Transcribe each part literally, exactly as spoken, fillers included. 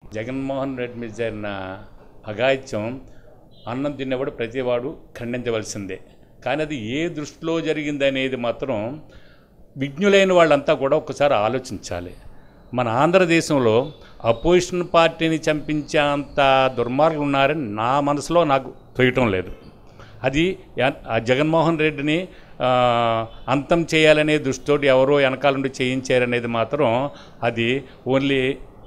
జగన్మోహన్ రెడ్డి మీద జరిగిన అఘాయిత్యం అన్నం తినేవాడు ప్రతివాడు ఖండించవలసిందే. కానీ అది ఏ దృష్టిలో జరిగింది అనేది మాత్రం విజ్ఞులైన వాళ్ళంతా కూడా ఒకసారి ఆలోచించాలి. మన ఆంధ్రదేశంలో అపోజిషన్ పార్టీని చంపించేంత దుర్మార్గులు ఉన్నారని నా మనసులో నాకు తోయటం లేదు. అది జగన్మోహన్ రెడ్డిని అంతం చేయాలనే దృష్టితోటి ఎవరో వెనకాల నుండి చేయించారనేది మాత్రం అది ఓన్లీ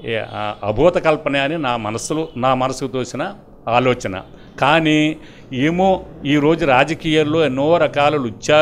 అభూత కల్పన అని నా మనసులో నా మనసుకు తోసిన ఆలోచన. కానీ ఏమో ఈరోజు రాజకీయాల్లో ఎన్నో రకాల లుచ్చా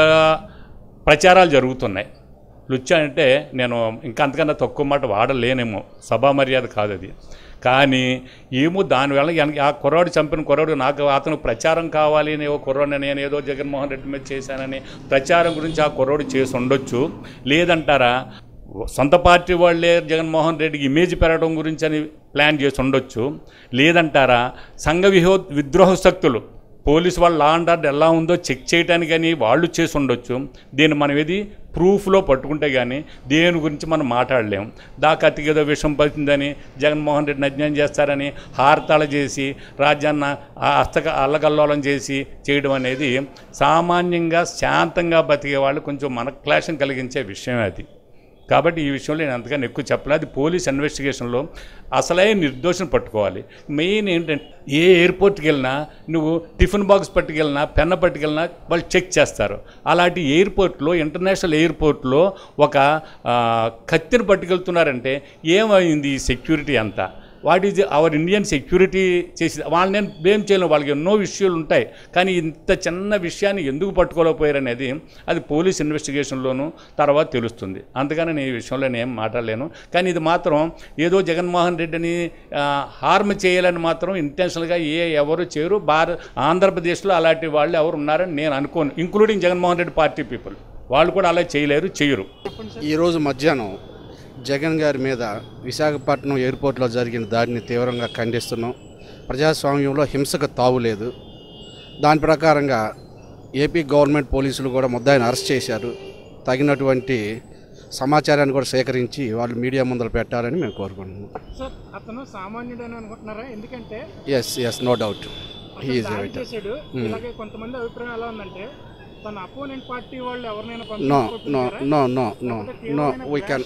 ప్రచారాలు జరుగుతున్నాయి. లుచ్చా అంటే నేను ఇంకా అంతకన్నా తక్కువ మాట వాడలేనేమో, సభా మర్యాద కాదు అది. కానీ ఏమో దానివల్ల ఆ కుర్రాడు చంపిన కుర్రాడు నాకు అతను ప్రచారం కావాలి అని, ఓ కుర్రాడు నేను ఏదో జగన్మోహన్ రెడ్డి మీద చేశానని ప్రచారం గురించి ఆ కుర్రాడు చేసి ఉండొచ్చు. లేదంటారా సొంత పార్టీ వాళ్ళే జగన్మోహన్ రెడ్డికి ఇమేజ్ పెరగడం గురించి అని ప్లాన్ చేసి ఉండొచ్చు. లేదంటారా సంఘ విహో విద్రోహ శక్తులు పోలీసు వాళ్ళు లా అండ్ ఆర్డర్ ఎలా ఉందో చెక్ చేయడానికి కానీ వాళ్ళు చేసి ఉండొచ్చు. దీన్ని మనం ఏది ప్రూఫ్లో పట్టుకుంటే కానీ దేని గురించి మనం మాట్లాడలేము. దాకా అతికేదో విషయం పడుతుందని జగన్మోహన్ రెడ్డిని అజ్ఞానం చేస్తారని హారతాళ చేసి రాజ్యాన్న హస్తక అల్లకల్లోలం చేసి చేయడం అనేది సామాన్యంగా శాంతంగా బతికే వాళ్ళు కొంచెం మన క్లాషం కలిగించే విషయం అది. కాబట్టి ఈ విషయంలో నేను అంతగానే ఎక్కువ చెప్పలేదు. అది పోలీస్ ఇన్వెస్టిగేషన్లో అసలైన నిర్దోషం పట్టుకోవాలి. మెయిన్ ఏంటంటే ఏ ఎయిర్పోర్ట్కి వెళ్ళినా నువ్వు టిఫిన్ బాక్స్ పట్టుకెళ్ళినా పెన్న పట్టుకెళ్ళినా వాళ్ళు చెక్ చేస్తారు. అలాంటి ఎయిర్పోర్ట్లో ఇంటర్నేషనల్ ఎయిర్పోర్ట్లో ఒక కత్తిని పట్టుకెళ్తున్నారంటే ఏమైంది ఈ సెక్యూరిటీ అంతా? What is our Indian security చేసి వాళ్ళు నేను బ్లేమ్ చేయలేను, వాళ్ళకి ఎన్నో విషయాలు ఉంటాయి. కానీ ఇంత చిన్న విషయాన్ని ఎందుకు పట్టుకోలేకపోయారు అనేది అది పోలీస్ ఇన్వెస్టిగేషన్లోనూ తర్వాత తెలుస్తుంది. అందుకని నేను ఈ విషయంలో నేను ఏం మాట్లాడలేను. కానీ ఇది మాత్రం ఏదో జగన్మోహన్ రెడ్డిని హార్మ్ చేయాలని మాత్రం ఇంటెన్షనల్గా ఏ ఎవరు చేయరు. భారత ఆంధ్రప్రదేశ్లో అలాంటి వాళ్ళు ఎవరు ఉన్నారని నేను అనుకోను, including Jaganmohan Reddy party people. వాళ్ళు కూడా అలా చేయలేరు, చేయరు. ఈరోజు మధ్యాహ్నం జగన్ గారి మీద విశాఖపట్నం ఎయిర్పోర్ట్లో జరిగిన దాడిని తీవ్రంగా ఖండిస్తున్నాం. ప్రజాస్వామ్యంలో హింసకు తావులేదు. దాని ప్రకారంగా ఏపీ గవర్నమెంట్ పోలీసులు కూడా ముద్దాయిని అరెస్ట్ చేశారు. తగినటువంటి సమాచారాన్ని కూడా సేకరించి వాళ్ళు మీడియా ముందర పెట్టాలని మేము కోరుకుంటున్నాం. సార్ అతను సామాన్యుడని అనుకుంటున్నారా? ఎందుకంటే yes yes no doubt he is right. ఇలాగే కొంతమంది అభిప్రాయం ఎలా ఉందంటే తన అపోనెంట్ పార్టీ వాళ్ళు ఎవరినైనా no no no no no no we can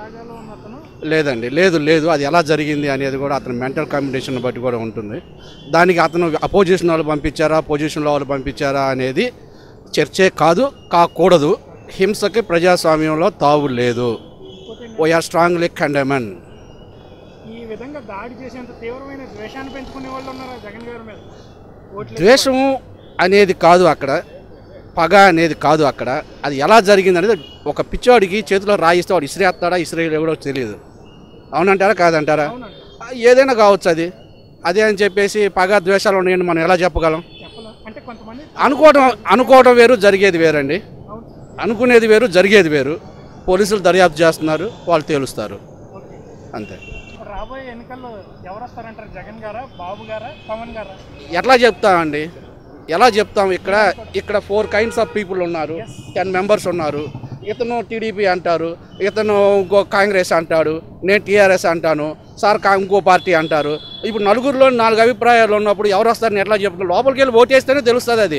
లేదండి, లేదు లేదు అది ఎలా జరిగింది అనేది కూడా అతని మెంటల్ కాంబినేషన్ బట్టి కూడా ఉంటుంది. దానికి అతను అపోజిషన్ వాళ్ళు పంపించారా పొజిషన్లో వాళ్ళు పంపించారా అనేది చర్చే కాదు, కాకూడదు. హింసకి ప్రజాస్వామ్యంలో తావు లేదు. We are strongly condemn. ఈ విధంగా దాడి చేసేంత తీవ్రమైన ద్వేషాన్ని పెంచుకునే వాళ్ళు ఉన్నారా జగన్ గారి మీద? ద్వేషం అనేది కాదు అక్కడ, పగ అనేది కాదు అక్కడ. అది ఎలా జరిగింది అనేది ఒక పిచ్చోడికి చేతిలో రాయిస్తే వాడు ఇసిరేస్తాడా ఇసిరేయలేదో కూడా తెలియదు. అవునంటారా కాదంటారా? ఏదైనా కావచ్చు అది. అదే అని చెప్పేసి పగ ద్వేషాలు ఉన్నాయని మనం ఎలా చెప్పగలం? అనుకోవడం అనుకోవడం వేరు, జరిగేది వేరండి. అనుకునేది వేరు, జరిగేది వేరు. పోలీసులు దర్యాప్తు చేస్తున్నారు, వాళ్ళు తేలుస్తారు అంతే. రాబోయే ఎన్నికల్లో ఎవరు వస్తారంటారు? జగన్ గారా, బాబు గారా, పవన్ గారా? ఎట్లా చెప్తామండి, ఎలా చెప్తాం? ఇక్కడ ఇక్కడ ఫోర్ కైండ్స్ ఆఫ్ పీపుల్ ఉన్నారు, టెన్ మెంబర్స్ ఉన్నారు. ఇతను టీడీపీ అంటారు, ఇతను ఇంకో కాంగ్రెస్ అంటాడు, నేను టీఆర్ఎస్ అంటాను, సార్ ఇంకో పార్టీ అంటారు. ఇప్పుడు నలుగురిలో నాలుగు అభిప్రాయాలు ఉన్నప్పుడు ఎవరు వస్తారని ఎట్లా చెప్తున్నారు? లోపలికి వెళ్ళి ఓటేస్తేనే తెలుస్తుంది. అది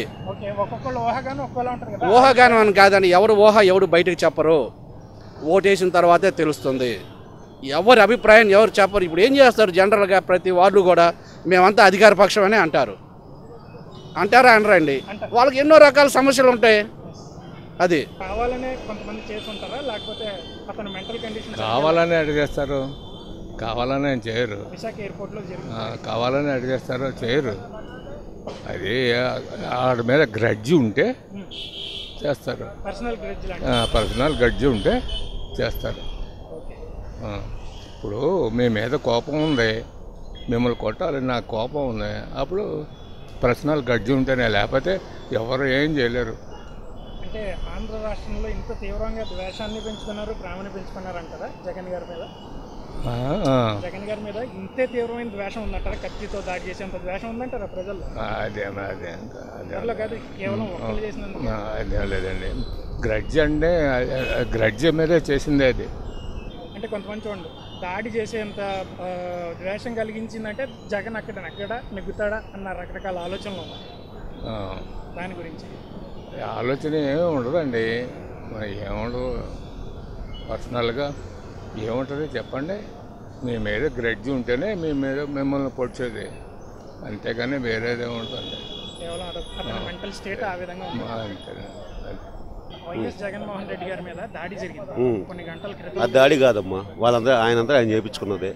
ఊహాగానం అని కాదని ఎవరు ఊహ ఎవరు బయటకు చెప్పరు, ఓటేసిన తర్వాతే తెలుస్తుంది. ఎవరి అభిప్రాయం ఎవరు చెప్పరు. ఇప్పుడు ఏం చేస్తారు జనరల్గా ప్రతి వాళ్ళు కూడా మేమంతా అధికార పక్షమనే అంటారు. అంటారా అనరండి? వాళ్ళకి ఎన్నో రకాల సమస్యలు ఉంటాయి. అది కావాలనే కొంతమంది చేస్తుంటారా, లేకపోతే అతను మెంటల్ కండిషన్ కావాలని అడిగేస్తారు, కావాలని చేయరు. విశాఖ ఎయిర్పోర్ట్లో కావాలని అడిగేస్తారు, చేయరు. అది ఆడ మీద గ్రడ్జి ఉంటే చేస్తారు, పర్సనల్ గ్రడ్జి పర్సనల్ గ్రడ్జి ఉంటే చేస్తారు. ఇప్పుడు మీ మీద కోపం ఉంది, మిమ్మల్ని కొట్టాలని నాకు కోపం ఉంది, అప్పుడు పర్సనల్ గడ్జి ఉంటేనే, లేకపోతే ఎవరు ఏం చేయలేరు. అంటే ఆంధ్ర రాష్ట్రంలో ఇంత తీవ్రంగా ద్వేషాన్ని పెంచుతున్నారు, ప్రేమని పెంచుకున్నారు అంటారా జగన్ గారి మీద? జగన్ గారి మీద ఇంతే తీవ్రమైన ద్వేషం ఉందంటారా? కత్తితో దాడి చేసేంత ద్వేషం ఉందంటారా ప్రజల్లో? అదే అదే కాదు, కేవలం ఒక్కరు చేసినందుకు అదే లేదండి. గ్రడ్జి అంటే గ్రడ్జి మీదే చేసిందే అది. అంటే కొంతమంది చూడండి దాడి చేసేంత ఆ, ద్వేషం కలిగించిందంటే జగన్ అక్కడ అక్కడ నెగ్గుతాడా అన్న రకరకాల ఆలోచనలు ఉన్నాయి ఆ, దాని గురించి. ఆలోచన ఏమీ ఉండదండి. మరి ఏముండదు, పర్సనల్గా ఏముంటుంది చెప్పండి. మీ మీద గ్రడ్జి ఉంటేనే మీ మీద మిమ్మల్ని పొడిచేది, అంతేగాని వేరేదే ఉంటుంది. కేవలం అదొక అతని మెంటల్ స్టేట్ ఆ విధంగా ఉంది. అంతే. వైఎస్ జగన్మోహన్ రెడ్డి గారి మీద దాడి జరిగింది కొన్ని గంటల ఆ క్రితం. దాడి కాదమ్మా, వాళ్ళందరూ ఆయనంతా ఆయన చేయించుకున్నదే.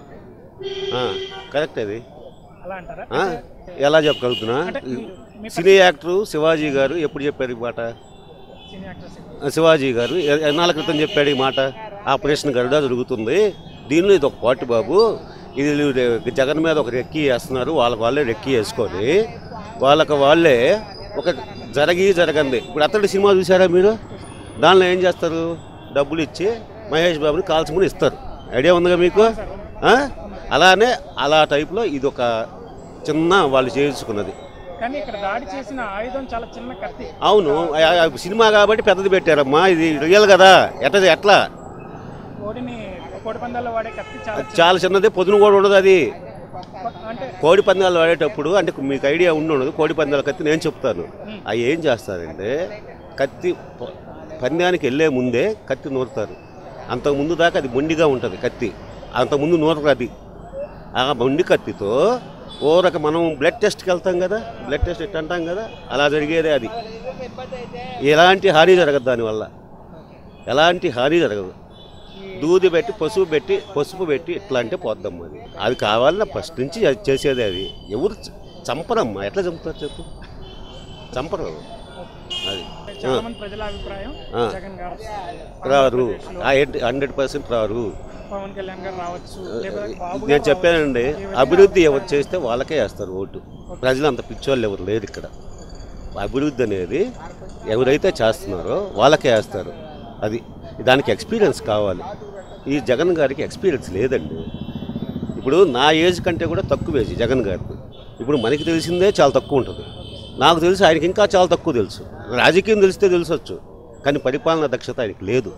కరెక్ట్ అది. అలా అంటారా? ఆ, ఎలా చెప్పగలుగుతున్నా? అంటే మీరు- మీ సినీ యాక్టరు శివాజీ గారు ఎప్పుడు చెప్పారు ఈ మాట? సినీ యాక్టర్స్ శివాజీ గారు ఎ- ఎన్నాళ్ళ క్రితం చెప్పాడు ఈ మాట. ఆపరేషన్ గరుడ జరుగుతుంది, దీనిలో ఇది ఒక పాటు బాబు, ఇది రె- జగన్ మీద ఒక రెక్కి వేస్తున్నారు, వాళ్ళకి వాళ్ళే రెక్కి వేసుకొని వాళ్ళకి వాళ్ళే ఒక జరగి జరగంది. ఇప్పుడు అతడి సినిమా చూసారా మీరు? దానిలో ఏం చేస్తారు? డబ్బులు ఇచ్చి మహేష్ బాబుని కాల్చుకుని ఇస్తారు. ఐడియా ఉందిగా మీకు? ఆ? అలానే అలా టైప్లో ఇది ఒక చిన్న వాళ్ళు చేయించుకున్నది. కానీ ఇక్కడ దాడి చేసిన ఆయుధం చాలా చిన్న కత్తి. అవును, ఆ- ఆ సినిమా కాబట్టి పెద్దది పెట్టారమ్మా, ఇది రియల్ కదా. ఎట్లా ఎట్లా కోడిని కోడి పందాల్లో వాడే కత్తి చాలా చాలా చిన్నది, పొదును కూడా ఉండదు అది. చిన్న- అంటే కోడి పందాలు వాడేటప్పుడు అంటే మీకు ఐడియా ఉండి ఉండదు. కోడి పందాల కత్తి నేను చెప్తాను. అవి ఏం చేస్తారంటే కత్తి ప- పందానికి వెళ్ళే ముందే కత్తి నూరుతారు. అంతకుముందు దాకా అది మొండిగా ఉంటుంది కత్తి, అంతకుముందు నూరరు అది. ఆ మొండి కత్తితో ఓరక మనం బ్లడ్ టెస్ట్కి వెళ్తాం కదా, బ్లడ్ టెస్ట్ ఎట్ అంటాం కదా, అలా జరిగేదే అది. ఎలాంటి హాని జరగదు దానివల్ల, ఎలాంటి హాని జరగదు. దూది పెట్టి పసుపు పెట్టి పసుపు పెట్టి ఇట్లా అంటే పోద్దమ్మా అది. అది కావాలన్నా ఫస్ట్ నుంచి అది చేసేదే అది. ఎవరు చ- చంపరమ్మా, ఎట్లా చంపుతారు చెప్పు? చంపరు అది. చాలా మంది ప్రజల అభిప్రాయం ఆ. జగన్ గారు రారు, ఆంధ్రప్రదేశ్లో హండ్రెడ్ పర్సెంట్ రారు. పవన్ కళ్యాణ్ గారు రావచ్చు, లేకపోతే బాబు గారు నేను చెప్పానండి, రావచ్చు. ఈ విధంగా అభివృద్ధి ఎవరు చేస్తే వాళ్ళకే వేస్తారు ఓటు. ప్రజలు అంత పిచ్చోళ్ళు ఎవరు లేరు ఇక్కడ. అభివృద్ధి అనేది ఎవరైతే చేస్తున్నారో వాళ్ళకే వేస్తారు. అది దానికి ఎక్స్పీరియన్స్ కావాలి. ఈ జగన్ గారికి ఎక్స్పీరియన్స్ లేదండి. ఇప్పుడు నా ఏజ్ కంటే కూడా తక్కువ ఏజ్ జగన్ గారికి. ఇప్పుడు మనకి తెలిసిందే చాలా తక్కువ ఉంటుంది. నాకు తెలిసి ఆయనకి ఇంకా చాలా తక్కువ తెలుసు. రాజకీయం తెలిస్తే తెలిసొచ్చు, కానీ పరిపాలనా దక్షత ఆయనకి లేదు.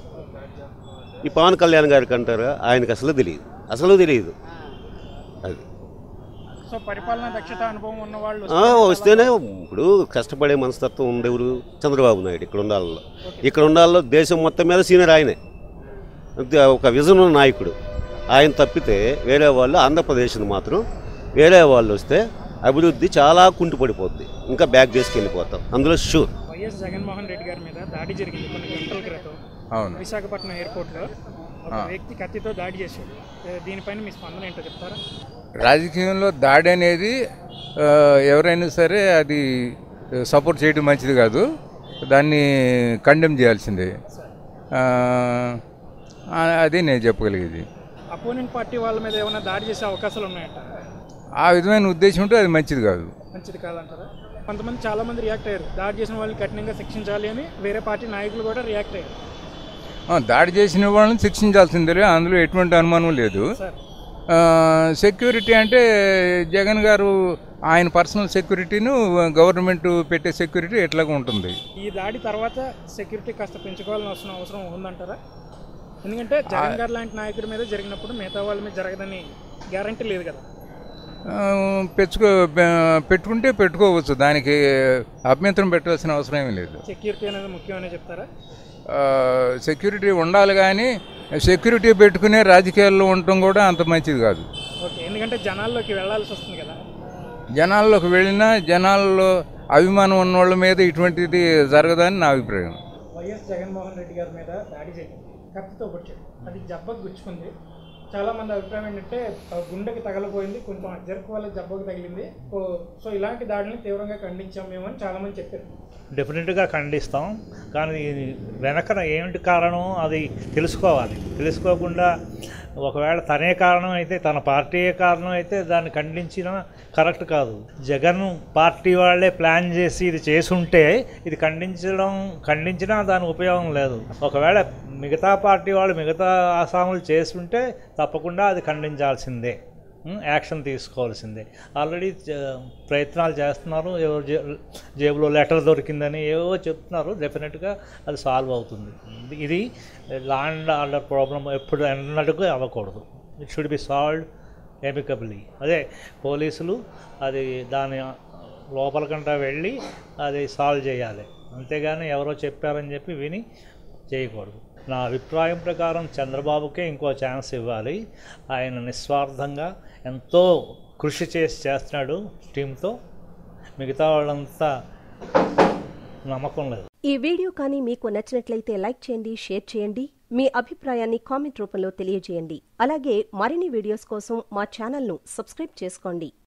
ఈ పవన్ కళ్యాణ్ గారికి అంటారా, ఆయనకి అసలు తెలియదు, అసలు తెలియదు అది. సో పరిపాలనా దక్షత అనుభవం ఉన్న వాళ్ళు ఆ, వస్తేనే ఇప్పుడు కష్టపడే మనస్తత్వం ఉండేవారు చంద్రబాబు నాయుడు ఇక్కడ ఉండాలలో. ఇక్కడ ఉండాలలో దేశం మొత్తం మీద సీనియర్ ఆయనే, అంతే, ఒక విజన్ ఉన్న నాయకుడు ఆయన. తప్పితే వేరే వాళ్ళు ఆంధ్రప్రదేశ్ని మాత్రం వేరే వాళ్ళు వస్తే అభివృద్ధి చాలా కుంటుపడిపోద్ది, ఇంకా బ్యాక్ డేస్కి వెళ్ళిపోతాం అందులో షూర్. వైఎస్ జగన్మోహన్ రెడ్డి గారి మీద దాడి జరిగింది కొన్ని గంటల క్రితం అవును. విశాఖపట్నం ఎయిర్పోర్ట్లో. ఒక వ్యక్తి కత్తితో దాడి చేశాడు. ఏ, దీనిపైన మీ స్పందన ఏంటో చెప్తారా? రాజకీయంలో దాడి అనేది ఆ, ఎవరైనా సరే అది సపోర్ట్ చేయడం మంచిది కాదు, దాన్ని కండెమ్ చేయాల్సిందే. ఆ, ఆ, అది నేను చెప్పగలిగేది. అపోనెంట్ పార్టీ వాళ్ళ మీద ఏమైనా దాడి చేసే అవకాశాలు ఉన్నాయంట? ఆ విధమైన ఉద్దేశం ఉంటే అది మంచిది కాదు. మంచిది కాదంటారా? కొంతమంది చాలా మంది రియాక్ట్ అయ్యారు, దాడి చేసిన వాళ్ళని కఠినంగా శిక్షించాలి అని వేరే పార్టీ నాయకులు కూడా రియాక్ట్ అయ్యారు. ఆ, దాడి చేసిన వాళ్ళని శిక్షించాల్సిందే, అందులో ఎటువంటి అనుమానం లేదు. సార్ సెక్యూరిటీ అంటే జగన్ గారు ఆయన పర్సనల్ సెక్యూరిటీను గవర్నమెంట్ పెట్టే సెక్యూరిటీ ఎట్లాగా ఉంటుంది. ఈ దాడి తర్వాత సెక్యూరిటీ కాస్త పెంచుకోవాలని వస్తున్న అవసరం ఉందంటారా? ఎందుకంటే జగన్ గారు లాంటి నాయకుడి మీద జరిగినప్పుడు మిగతా వాళ్ళ మీద జరగదని గ్యారంటీ లేదు కదా. ఆ, పెంచుకో పె- పెట్టుకుంటే పెట్టుకోవచ్చు, దానికి అభ్యంతరం పెట్టాల్సిన అవసరం ఏమీ లేదు. సెక్యూరిటీ అనేది ముఖ్యమనే చెప్తారా? ఆ, సెక్యూరిటీ ఉండాలి, కానీ సెక్యూరిటీ పెట్టుకునే రాజకీయాల్లో ఉండటం కూడా అంత మంచిది కాదు. ఓకే, ఎందుకంటే జనాల్లోకి వెళ్ళాల్సి వస్తుంది కదా. జనాల్లోకి వెళ్ళినా జనాల్లో అభిమానం ఉన్న వాళ్ళ మీద ఇటువంటిది జరగదని నా అభిప్రాయం. వైఎస్ జగన్మోహన్ రెడ్డి గారి మీద దాడి జరిగింది, కత్తితో కొట్టాడు, అది జబ్బకు గుచ్చుకుంది. చాలా మంది అభిప్రాయం ఏంటంటే ఆ గుండెకి తగలపోయింది, కొంచెం జర్క్ వల్ల జబ్బకు తగిలింది. సో సో ఇలాంటి దాడిని తీవ్రంగా ఖండించాం మేము అని చాలామంది చెప్పారు. డెఫినెట్గా ఖండిస్తాం, కానీ వెనకన ఏమిటి కారణం అది తెలుసుకోవాలి. తెలుసుకోకుండా ఒకవేళ తనే కారణం అయితే, తన పార్టీయే కారణం అయితే దాన్ని ఖండించిన కరెక్ట్ కాదు. జగన్ పార్టీ వాళ్ళే ప్లాన్ చేసి ఇది చేసుంటే ఇది ఖండించడం ఖండించినా దాని ఉపయోగం లేదు. ఒకవేళ మిగతా పార్టీ వాళ్ళు మిగతా ఆసాములు చేస్తుంటే తప్పకుండా అది ఖండించాల్సిందే. యాక్షన్ తీసుకోవాల్సిందే. ఆల్రెడీ ప్రయత్నాలు చేస్తున్నారు, ఎవరు జే జేబులో లెటర్ దొరికిందని ఏవో చెప్తున్నారు. డెఫినెట్గా అది సాల్వ్ అవుతుంది. ఇది లా అండ్ ఆర్డర్ ప్రాబ్లం ఎప్పుడు అన్నట్టుగా అవ్వకూడదు. It should be solved amicably. అదే పోలీసులు అది దాని లోపలికంటా వెళ్ళి అది సాల్వ్ చేయాలి, అంతేగాని ఎవరో చెప్పారని చెప్పి విని చేయకూడదు. నా అభిప్రాయం ప్రకారం చంద్రబాబుకే ఇంకో ఛాన్స్ ఇవ్వాలి. ఆయన నిస్వార్థంగా ఎంతో కృషి చేసి చేస్తున్నాడు టీంతో, మిగతా వాళ్ళంతా నమ్మకం లేదు. ఈ వీడియో కానీ మీకు నచ్చినట్లయితే లైక్ చేయండి, షేర్ చేయండి. మీ అభిప్రాయాన్ని కామెంట్ రూపంలో తెలియజేయండి. అలాగే మరిన్ని వీడియోస్ కోసం మా ఛానల్ను సబ్స్క్రైబ్ చేసుకోండి.